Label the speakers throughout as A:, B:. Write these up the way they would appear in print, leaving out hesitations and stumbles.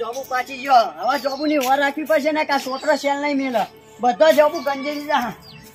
A: જોબુ પાછી ગયો હવે જોબુ ની વાર રાખવી પડશે ને કા છોકરો શેલ નહીં મેલે બધા જોબુ ગંજેરી જા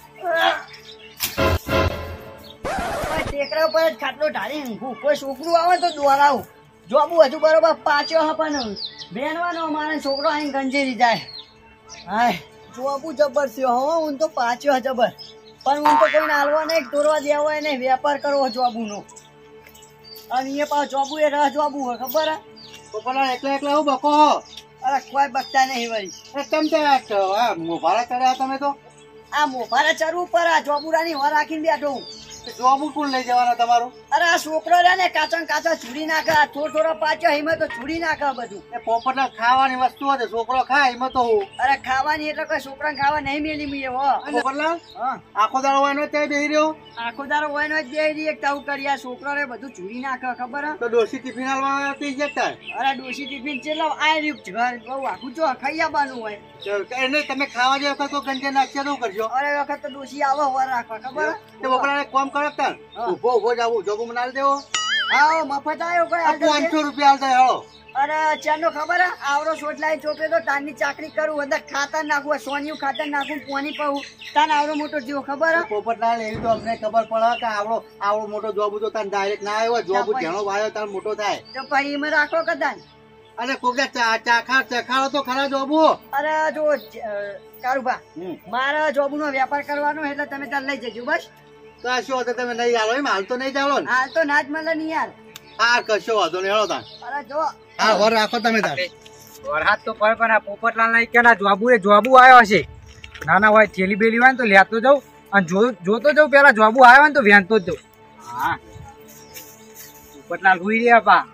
A: ટેકરા ઉપર જ ખાટલો ઢાળી ઊંઘું કોઈ છોકરું આવે તો દોરાવું જોબુ હજુ બરોબર પાછો પણ બેનવાનો અમારે છોકરો અહીં ગંજેરી જાય હાય જોબુ જબર છે હો હું તો પાછો જબર પણ હું તો કોઈને હાલવા નહીં તોરવા દેવો હોય નહીં વેપાર કરવો જોબુ નો અને એ પાછો જોબુ એ રહ જોબુ હોય ખબર હે
B: તો પેલા એકલા એકલા હું બકો
A: અરે કોઈ બકતા નહીં વળી
B: એકદમ તે મોભારા ચડ્યા તમે તો
A: આ મોભારે ચડવું પર આ જોબુરાની વાર રાખીને બેઠો હું
B: જોબુ કોણ લઈ જવાના તમારું
A: અરે આ છોકરો રે ને કાચા કાચા છૂડી નાખે થોડો પાછો હિંમત તો છૂડી નાખે બધું
B: એ પોપટના ખાવાની વસ્તુ હતી છોકરો ખાય એમાં તો હું
A: અરે ખાવાની એટલે કોઈ છોકરાને ખાવા નહીં મેલી મી હો
B: પોપટલા
A: હા
B: આખો દાડો હોય ને ત્યાં બેહી રહ્યો
A: આખો દારો હોય નો જ બેહી એક તાવું કરી આ છોકરો રે બધું છૂડી નાખે ખબર હે
B: તો ડોસી ટિફિન આલવા તે જતા
A: અરે ડોસી ટિફિન ચેલો આ રહ્યું ઘર બહુ આખું જો ખાઈ આવવાનું હોય
B: એને તમે ખાવા જે વખત તો ગંજે નાખ્યા તો કરજો
A: અરે વખત તો ડોસી આવો વાર રાખવા ખબર
B: તે પોપટલાને કોમ કરો તાર ઉભો જાવું જોબુ મનાલ દેવો
A: હા મફત આવ્યો કોઈ
B: 500 રૂપિયા આલતા હેળો
A: અરે ચાનો ખબર હે આવડો સોટલાઈ ચોપે તો તારની ચાકરી કરું અંદર ખાતર નાખવું સોનિયું ખાતર નાખું પાણી પાવું તાન આવડો મોટો જીવો ખબર હે
B: પોપટલાલ એવી તો અમને ખબર પડે કે આવડો મોટો જોબુ તો તાન ડાયરેક્ટ ના આવ્યો જોબુ જેનો વાયો તાર મોટો થાય
A: તો પછી એમાં રાખો કદાચ
B: અરે કોકે ચાખાડો તો ખરા જોબુ
A: અરે જો કારુભા મારા જોબુ નો વેપાર કરવાનો એટલે તમે તાર લઈ જજો બસ
B: તો આ શું હતો તમે નહીં આલો એમ હાલ તો નહીં જાવ ને
A: હાલ તો ના જ મળે નહીં યાર
B: હા કશો વાંધો નહીં હેળો તાર
A: અરે જો
B: હા વર રાખો તમે તાર
C: વરહાદ તો પડે પણ આ પોપટલાલ ના કે ના જોબુ આવ્યો હશે નાના હોય થેલી બેલી હોય ને તો લેતો જાઉં અને જોતો જાઉં પેલા જોબુ આવ્યો ને તો વેણતો જ જાઉં હા પોપટલાલ હુઈ રહ્યા પા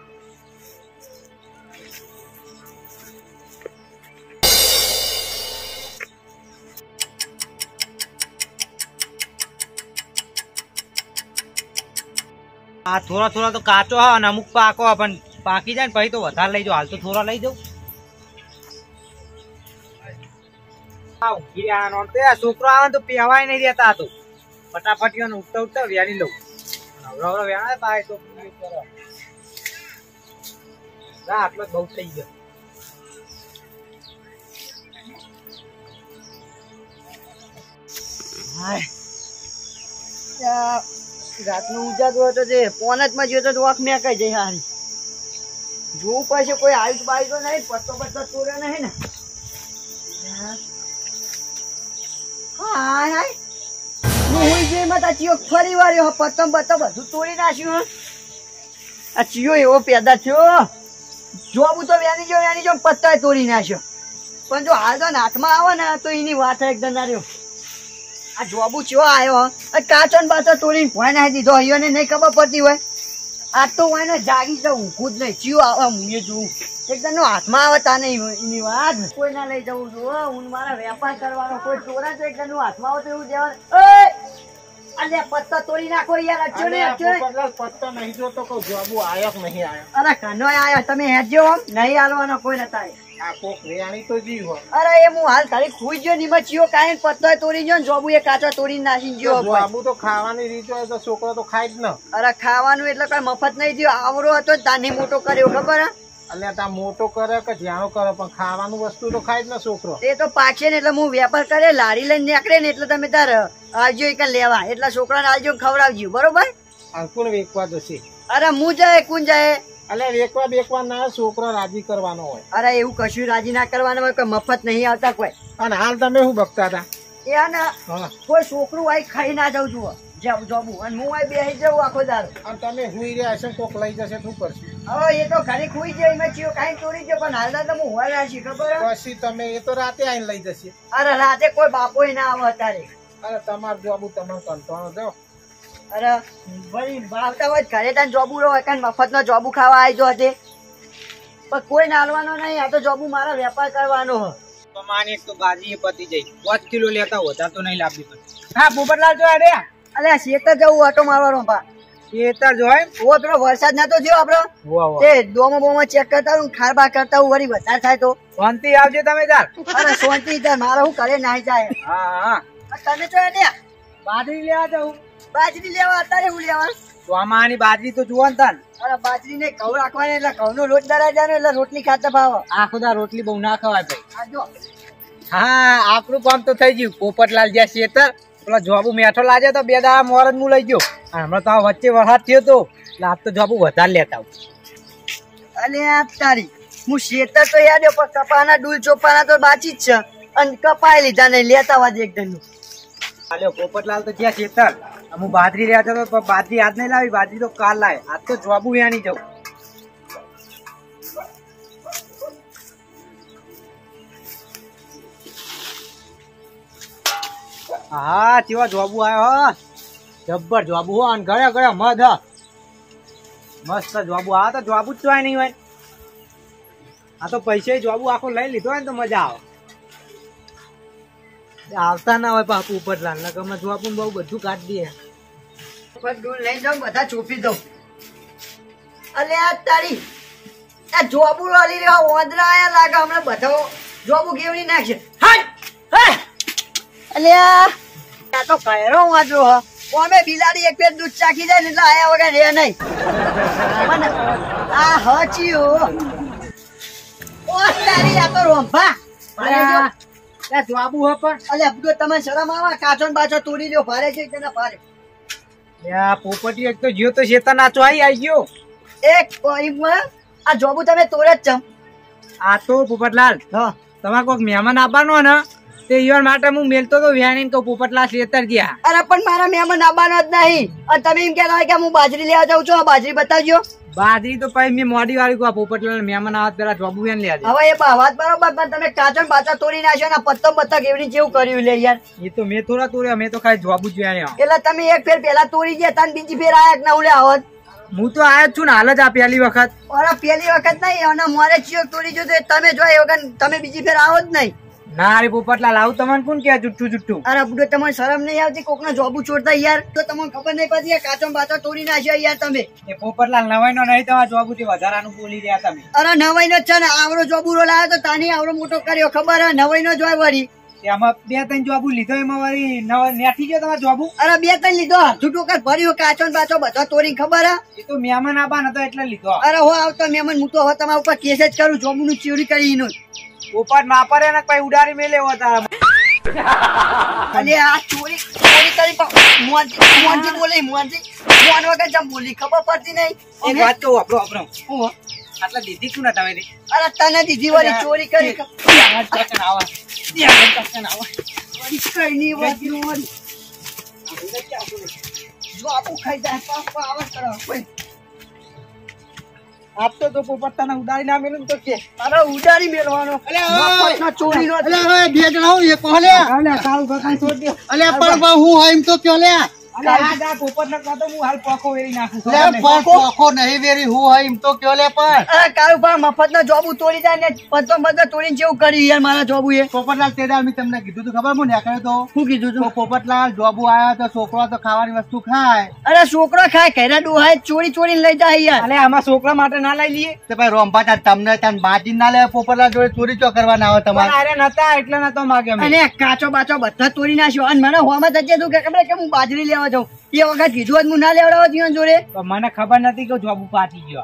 C: આ થોડા તો કાચો હા અને અમુક પાકો પણ પાકી જાય ને પછી તો વધારે લઈ જાઓ હાલ તો થોડા લઈ જાઉં છોકરો આવે તો પેવાય નહીં રહેતા તો ફટાફટ ઉઠતા વેણી લઉં વેણા પાય તો આટલો જ બહુ થઈ ગયો
A: રાતનું ઉજાગરો હતો જે પોનજ માં જોયો તો આંખ મેં કઈ જઈ હારી જોવું પડશે કોઈ આયુષ બાયુષ તો નહીં પત્તો તોડે નહીં ને હાય હું જે માં ચિયો ફરી વાર્યો પત્તમ બત્તમ બધું તોડી નાખ્યું આ ચિયો એવો પેદા થયો જોબુ તો વેની જો પત્તા તોડી નાખ્યો પણ જો હાલ તો હાથમાં આવે ને તો એની વાત એકદમ ના રહ્યો આ જોબુ ચો આવ્યો કાચો ને બાચો તોડીને ભોય નાખી દીધો અહીંયા ને નહીં ખબર પડતી હોય આ તો હોય ને જાગી જાઉં ખુદ નહીં ચિયો આવે હું એ જોઉં એકદમ નો હાથમાં આવે તા નહીં એની વાત કોઈ ના લઈ જવું છું હું મારા વેપાર કરવાનો કોઈ ચોરા તો એકદમ નો હાથમાં આવે તો એવું દેવાનું અરે પત્તા તોડી નાખો યાર અચ્છો ને
B: પત્તા નહીં જોતો કહું જોબુ આયો કે નહીં આયો
A: અરે કનો આયો તમે હેજો નહીં હાલવાનો કોઈ નતા
B: આ કોક રેણી તો જીવ
A: અરે એ હું હાલ તારી ખુઈ ગયો નીમાં ચિયો કાઈ પત્તો તોડી ગયો ને જોબુ એ કાચો તોડી નાખી ગયો
B: જોબુ તો ખાવાની રીત હોય તો છોકરો તો ખાય જ ન
A: અરે ખાવાનું એટલે કઈ મફત નહીં થયો આવડો હતો તાની મોટો કર્યો ખબર હે
B: એટલે તા મોટો કરે કે જ્યાંનો કરે પણ ખાવાનું વસ્તુ તો ખાય જ ને છોકરો
A: એ તો પાકે ને એટલે હું વેપાર કરે લારી લઈને નીકળે ને એટલે તમે તાર આવજો એક લેવા એટલે છોકરાને આવજો ખવડાવજો બરોબર
B: કોણ વેકવા જશે
A: અરે હું જાય કોણ જાય
B: એટલે વેકવા ના છોકરો રાજી કરવાનો હોય
A: અરે એવું કશું રાજી ના કરવાનું હોય કોઈ મફત નહીં આવતા કોઈ
B: અને હાલ તમે શું બકતા હતા
A: એ ને કોઈ છોકરું આઈ ખાઈ ના જાઉં છું જોબુ અને હું આઈ બેસી જાઉં આખો દારો
B: અને તમે હુઈ રહ્યા હશે કોક લઈ જશે શું કરશે
A: હવે એ તો ઘરે ખુઈ જાય એમાં ચિયો કાઈ તોડી ગયો પણ હાલ તો હું હોય રાશી ખબર
B: પછી તમે એ તો રાતે આવીને લઈ જશે
A: અરે રાતે કોઈ બાપો ના આવે અત્યારે
B: અરે તમારું જોબુ તમે કંટાળો જાઓ
A: અરે ભાઈ ભાવતા હોય ઘરે ત્યાં જોબુ હોય કારણ મફત નો જોબુ ખાવા આવી જો હતી પણ કોઈ નાલવાનો નહીં આ તો જોબુ મારા વેપાર કરવાનો હોય
C: તો માની એક તો બાજી પતી જઈ 5 કિલો લેતા વધારે તો નહીં લાવવી પડે હા પોપટલાલ જો અરે
A: અરે શેતર જવું ઓટો મારવાનો પા
C: ખેતર જોય
A: ઓ પેલો વરસાદ નતો થયો આપડો તે બોમો ચેક કરતા હું ખારબા કરતા હું વળી વધારે થાય તો
C: શાંતિ આવજે તમે તાર
A: અરે શાંતિ તાર મારે હું ઘરે નાઈ જાય
C: હા
A: તમે તો
C: બાજરી લેવા જાઉં
A: બાજરી લેવા અત્યારે હું લેવા
C: તો આમાં આની બાજરી તો જુઓ ને તાન
A: અરે બાજરી ને ઘઉં રાખવાની એટલે ઘઉંનો લોટ દરાઈ જાય એટલે રોટલી ખાતા ભાવ
C: આખો દા રોટલી બહુ ના ખવાય ભાઈ
A: આ જો
C: હા આપણું કામ તો થઈ ગયું પોપટલાલ જ્યાં શેતર પેલા જોબુ મેઠો લાગે તો 2 દાડા મોર જ હું લઈ ગયો અને હમણાં તો આ વચ્ચે વરસાદ થયો તો એટલે આજ તો જોબુ વધારે લેતા આવું
A: અને આ તારી હું શેતર તો યાદ હે, પણ કપાના ડૂલ ચોપાના તો બાચી જ છે અને કપાઈ લીધા નહીં લેતા વાજે એક દન
C: હાલ્યો પોપટલાલ તો જ્યાં શેતર હું બાજરી લેતો હતો પણ બાજરી આજ નહીં લાવી, બાજરી તો કાલ લાવે. આજ તો જોબુ વ્યાની જવું. હા કેવા જોબુ આવ્યો, જબ્બર જોબુ હો. અને ઘરે ઘરે મધ મસ્ત જોબુ. આ તો જોબુ જ ચોય નહીં હોય, આ તો પૈસા જોબુ આખો લઈ લીધો હોય ને તો મજા આવે. આવતા ના હોય બાપુ ઉપરલાલ ને ગમે જોબુ બહુ બધું કાઢી દે.
A: ડૂલ લઈ જાઉં બધા ચોપી દઉં. અલે આ તારી આ જોબુ વાલી રેવા ઓંદરા આયા લાગે હમણાં બધા જોબુ કેવડી નાખશે. અલે આ તો કયરો વાંચો હ ઓમે બિલાડી એક પેટ દૂધ ચાખી જાય ને એટલે આયા વગર રે નહીં. મને આ હચીઓ ઓ તારી આ તો રોંભા
C: જોબુ હો પણ
A: અલે અબડો તમે શરમ આવા કાચો ને બાચો તોડી લ્યો ભારે છે કે ના ભારે.
C: પોપટી એક તો જીઓ તો શેતા નાચો આવી ગયો.
A: એક પોઈન્ટમાં આ જોબુ તમે તોડે જ ચમ.
C: આ તો પોપટલાલ
A: હા
C: તમારે કોઈક મહેમાન આવવાનો ને તે ઈવન માટે હું મેલતો તો વ્યાની તો પોપટલાલ શેતર ગયા.
A: અરે પણ મારા મહેમાન આવવાનો જ નહીં અને તમે એમ કહેતા હોય કે હું બાજરી લેવા જાઉં છું. આ બાજરી બતાવજો.
C: બાજરી તો પછી મેં મોડી વાળી કહું પોપટલાલ મહેમાન આવત પેલા જોબુ વ્યાન લે.
A: હવે એ વાત બરોબર પણ તમે કાચો ને બાચા તોડી નાખ્યો ને પત્તો બત્તો કેવડી જેવું કર્યું લે યાર.
C: એ તો મેં થોડા તોડ્યા, મેં તો ખાલી જોબુ જ વ્યાને.
A: એટલે તમે એક ફેર પેલા તોડી ગયા તાન બીજી ફેર આયા કે ના ઉલે આવત.
C: હું તો આયો જ છું ને હાલ જ આ પહેલી વખત.
A: અરે પેલી વખત નહીં અને મોરે ચિયો તોડી જો તમે જો એ વખત તમે બીજી ફેર આવો જ નહીં.
C: ના રે પોપટલાલ આવું તમને કોણ કે જુઠ્ઠું જુઠ્ઠું.
A: અરે બુડો તમને શરમ નહીં આવતી કોકનો જોબુ ચોરતા યાર. તો તમને ખબર નહીં પડતી કાચો બાચો તોડી નાખ્યો યાર તમે.
C: એ પોપટલાલ નવાઈ નો નહીં તમારા જોબુ થી વધારાનું બોલી રહ્યા તમે.
A: અરે નવાઈ નો છે ને આવરો જોબુરો લાવ્યો તો તાની આવરો મોટો કર્યો ખબર હે. નવાઈ નો જોય વળી
C: એમાં 2-3 જોબુ લીધો એમાં વળી નેઠી ગયો તમારો જોબુ.
A: અરે 2-3 લીધો જૂઠું કર ભર્યો કાચો ને બાચો બધા તોડી ખબર હે.
C: એ તો મહેમાન આવવાનો હતો એટલે લીધો.
A: અરે હો આવતો મહેમાન હું તો હો તમારા ઉપર કેસ જ કરું જોબુ નું ચોરી કરી એનું.
C: પોપટ ના પડે ને કઈ ઉડાડી મેલે તારા.
A: અલે આ ચોરી કરી મોનજી બોલે મોન વગર જમ બોલી ખબર પડતી નહીં.
C: એક વાત કહું આપણો
A: હું
C: આટલા દીધી શું ના તમે.
A: અરે તને દીધી વાળી ચોરી કરી કઈ નહીં વાંચ્યું જો આપું ખાઈ જાય આવાજ કરો કોઈ
C: આપતો તો પોપટ તને ઉડાડી ના મેલું તો કે
A: અરે ઉડાડી મેળવાનો ચોરી નો
B: બે જણા હું એક કહો લે
C: સારું ભગવાન છોડ દે.
B: અલે પણ બહુ હું હોય એમ તો કયો લે
C: અલે આ જા પોપટ ને કહો હું હાલ પોખો વેરી નાખું.
B: લે પણ પોખો નહીં વેરી હું હોય એમ તો કયો લે પણ
A: અરે કારુભા મફત નો જોબુ તોડી જાય ને પત્તો તોડીને જેવું કર્યું યાર મારા જોબુ એ.
B: પોપટલાલ તે દાડ મેં તમને કીધું તું ખબર મને કરે તો
A: શું કીધું તું?
B: પોપટલાલ જોબુ આયા તો છોકરો તો ખાવાની વસ્તુ ખાય.
A: અરે છોકરો ખાય ઘરે ડોહાય ચોરી ચોરીને લઈ જાય યાર.
C: અલે આમાં છોકરા માટે ના લઈ લઈએ.
B: તે ભાઈ રોમ્પા તમને ત્યાં બાજી ના લે પોપટલાલ જોડે ચોરી ચો કરવાના આવે તમારે.
C: અરે નતા એટલે નતો માગે અમે.
A: અને કાચો બાચો બધા તોડી નાખ્યો અને મને હોમાં જજે તું કે ખબર કે હું બાજરી લેવા જાઉં એ વખત કીધું જ હું ના લેવડાવો જીવન જોડે.
C: તો મને ખબર નથી કે જોબુ પાટી ગયો.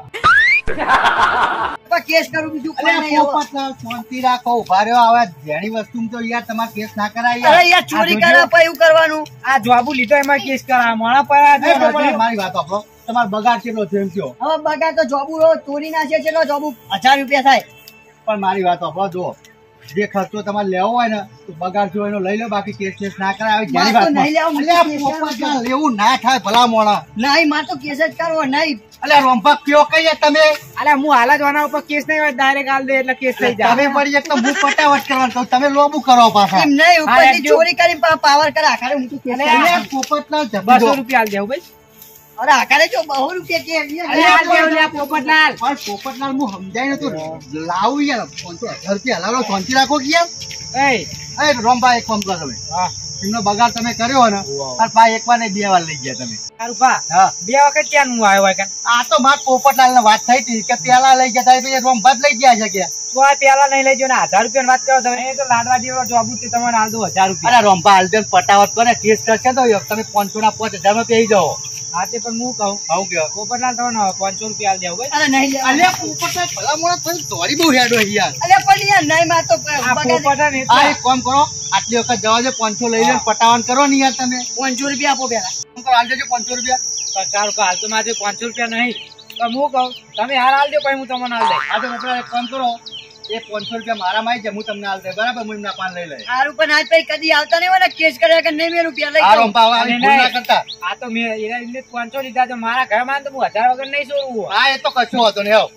A: કેસ કરું બીજું કોઈ
B: અરે
A: નહીં હવે.
B: પોપટલાલ શાંતિ રાખો ઉભા રહ્યો હવે જેની વસ્તુ તો યાર તમારે કેસ ના કરાય
A: અરે યાર ચોરી કરે પછી એવું કરવાનું.
C: આ જોબુ લીધો એમાં કેસ કરા મોણા પર
B: મારી વાત આપો તમારે બગાડ કેટલો થયો એમ કયો.
A: હવે બગા તો જોબુ રો ચોરી નાખે છે તો જોબુ 1000 રૂપિયા થાય.
B: પણ મારી વાત આપો જો જે ખર્ચો તમારે લેવો હોય ને તો બગાડ થયો એનો લઈ લો બાકી કેસ ના કરાય. જેની
A: માર તો નહીં લેવું,
B: વાત
A: મને કેસ
B: પોપટલાલ લેવું ના થાય ભલા મોણા.
A: નહીં માર તો કેસ જ કરવો નહીં.
B: અલ્યા રોમ્પા કયો કહીએ તમે
C: અલે હું હાલ જ આના ઉપર કેસ નહીં હોય ડાયરેક્ટ હાલ દે એટલે કેસ થઈ જાય.
B: તમે પડી એક તો હું પટાવટ કરવાનું કહું, તમે લોબુ કરો પાછા.
A: એમ નહીં
C: હા,
A: ઉપરથી
C: એમ જો.
A: ચોરી કરી પાવર કરે આખરે હું તો કેસ
C: અલે,
A: કરું.
B: અલ્યા પોપટલાલ જપી
C: 200
B: દો.
C: રૂપિયા હાલ દેવું ભાઈ.
A: અરે આખરે જો 200 રૂપિયા કે
C: અલે હાલ દેવું લે પોપટલાલ.
B: પણ પોપટલાલ હું સમજાય ને તો લાવું યાર 1000 રૂપિયા હલાવો શાંતિ રાખો કે યાર.
C: એય
B: એ રોમ્પા એક કામ કરો તમે
C: હા
B: એમનો બગાડ તમે કર્યો ને અને પા એક વાર ને 2 વાર લઈ ગયા તમે.
C: સારું પા
B: હા
C: 2 વખત ક્યાં હું આવ્યો હોય કાન
B: આ તો માર પોપટલાલ ને વાત થઈ હતી કે પેલા લઈ ગયા પછી રોમભાત લઈ ગયા છે કે
C: તો આ પેલા નહીં લઈ ગયો ને 1000 રૂપિયા વાત કરો તમે એ તો લાડવા જેવો જોબ છે તમારે હાલ દો 1000 રૂપિયા.
B: અરે રોમભા હાલ દે પટાવટ કરે કેસ કરશે તો તમે 500 ના 5000 માં પેઈ જાઓ.
C: હા તે પણ હું કહું
B: આવું કે
C: પોપટલાલ તમને 500 રૂપિયા હાલ દેવું ભાઈ.
A: અરે નહીં લે
B: અલ્યા પોપટલાલ ભલા મોણા થઈ તોરી બહુ હેડો યાર.
A: અરે પણ યાર નહીં માં તો
C: આ
A: બગાડ
C: પોપટલાલ ને
B: આ એક કામ કરો આટલી વખત જવા દે 500 લઈ લે પટાવન કરો ને યાર તમે.
A: 500 રૂપિયા આપો પેલા.
B: કામ કરો હાલ દેજો 500 રૂપિયા.
C: સારું હાલ તો મારે 500 રૂપિયા નહીં તો હું કહું તમે હાલ હાલ દો પછી હું તમને હાલ દઈ.
B: આ તો પોપટલાલ એક કામ કરો એ 500 રૂપિયા મારામાં આવી જાય હું તમને હાલ દે બરાબર હું એમના પાન લઈ લઈ.
A: સારું પણ આજ પછી કદી આવતા નહીં હોય ને કેસ કર્યા કે નહીં મેં રૂપિયા લઈ
B: આ
A: જાઉં.
B: રોમભા હવે આવી ભૂલ ના કરતા.
C: આ તો મેં એમને 500 લીધા તો મારા ઘરમાં તો હું 1000 વગર નહીં છોડવું.
B: હા એ તો કશું હતો ને.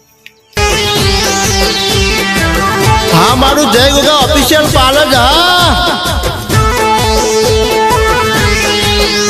D: હા મારું જય ગોગા ઓફિશિયલ પાર્લર હા